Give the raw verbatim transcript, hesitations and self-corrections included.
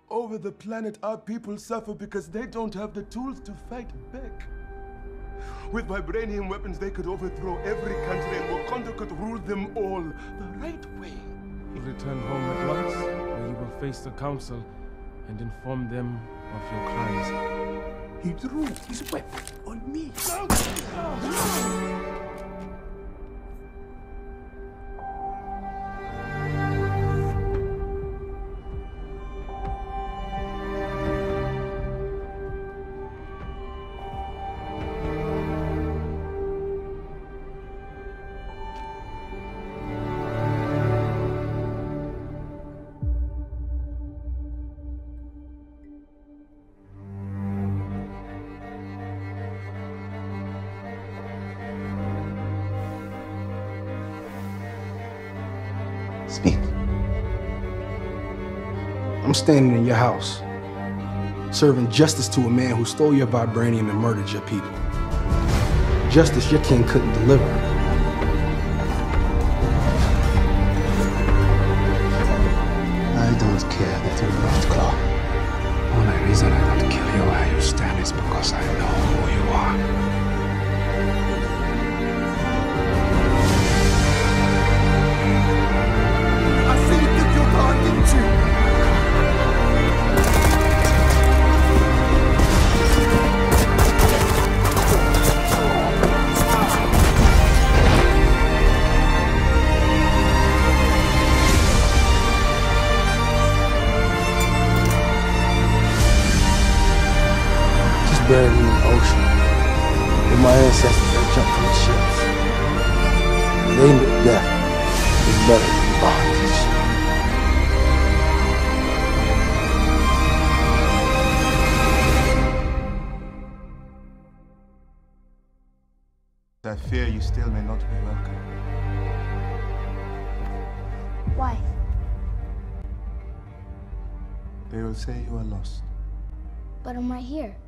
over the planet, our people suffer because they don't have the tools to fight back. With vibranium weapons, they could overthrow every country and Wakanda could rule them all the right way. Return home at once, where you will face the council and inform them of your crimes. He drew his weapon on me. Speak. I'm standing in your house, serving justice to a man who stole your vibranium and murdered your people. Justice your king couldn't deliver. I don't care that you're not Claw. Only reason I don't kill you where you stand is because I know who you are. Buried in the ocean with my ancestors that jumped from the ships. They knew death was better than bondage. I fear you still may not be welcome. Why? They will say you are lost. But I'm right here.